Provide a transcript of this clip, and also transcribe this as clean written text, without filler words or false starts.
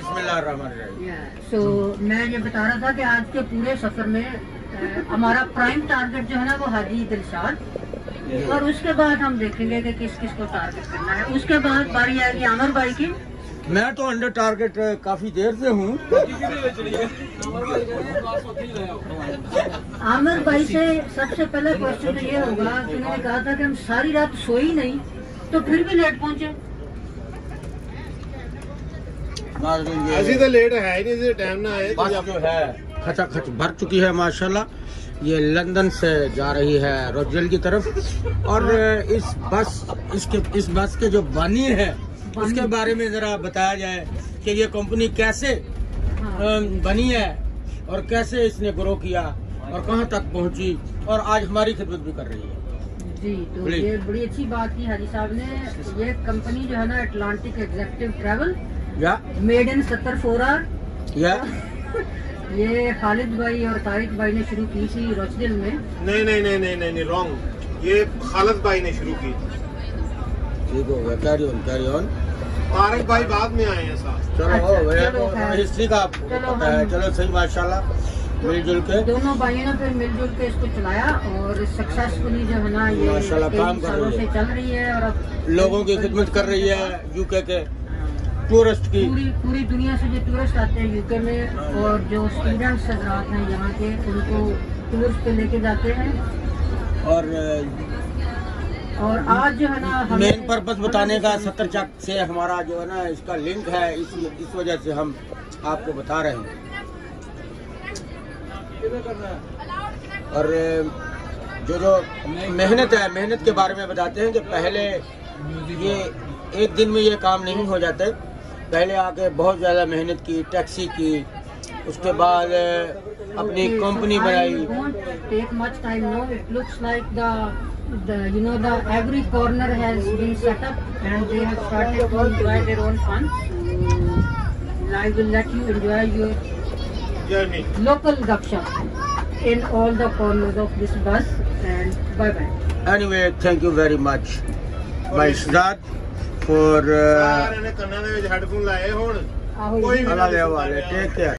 सो मैं ये बता रहा था कि आज के पूरे सफर में हमारा प्राइम टारगेट जो है ना वो हाजी दिलशाद, और उसके बाद हम देखेंगे कि किस किस को टारगेट करना है। उसके बाद बारी आएगी आमिर भाई की। मैं तो अंडर टारगेट काफी देर से हूँ। आमिर भाई से सबसे पहला क्वेश्चन तो ये होगा कि उन्होंने कहा था कि हम सारी रात सोई नहीं तो फिर भी लेट पहुँचे। ऐसी तो लेट है ही नहीं, टाइम ना आए बस जो है खचाखच भर चुकी है माशाल्लाह। ये लंदन से जा रही है रोजल की तरफ, और इस बस के जो बानी है उसके बारे में जरा बताया जाए कि ये कंपनी कैसे बनी है और कैसे इसने ग्रो किया और कहां तक पहुंची, और आज हमारी खिदमत भी कर रही है। जी, तो ये बड़ी अच्छी बात की हाजी साहब ने। ये कंपनी जो है ना अटलांटिक एग्जीक्यूटिव ट्रैवल या मेड इन 74 आवर या ये खालिद भाई और तारिक भाई ने शुरू की थी रोचदिल में। नहीं रॉन्ग, ये खालिद भाई ने शुरू की। ठीक हो गया, कैरी ऑन। तारिक भाई बाद में आए हैं साहब। चलो हिस्ट्री का पता है। चलो सही माशाल्लाह, मिलजुल के दोनों भाइयों ने फिर मिलजुल के इसको चलाया और सक्सेसफुली जो है ना ये माशाल्लाह काम कर रही है, चल रही है और अब लोगों की खिदमत कर रही है। यूके के टूरिस्ट की पूरी दुनिया से जो टूरिस्ट आते हैं यूके में, और जो स्टूडेंट्स हजरात हैं यहाँ के, उनको टूर्स पे लेके जाते हैं। और आज जो है ना मेन पर्पस बताने का 70 चक से हमारा जो है ना इसका लिंक है, इस वजह से हम आपको बता रहे हैं। और जो मेहनत है, मेहनत के बारे में बताते हैं कि पहले ये एक दिन में ये काम नहीं हो जाते। पहले आके बहुत ज़्यादा मेहनत की, टैक्सी की, उसके बाद अपनी कंपनी बनाई। Take much time, no it looks like the every corner has been set up and they have started to enjoy their own fun. I will let you enjoy your journey, local gupshup in all the corners of this bus, and bye bye. Anyway, thank you very much, my Shazad, for ਕੰਨਾਂ ਦੇ ਵਿੱਚ headphone ਲਾਏ ਹੁਣ take care.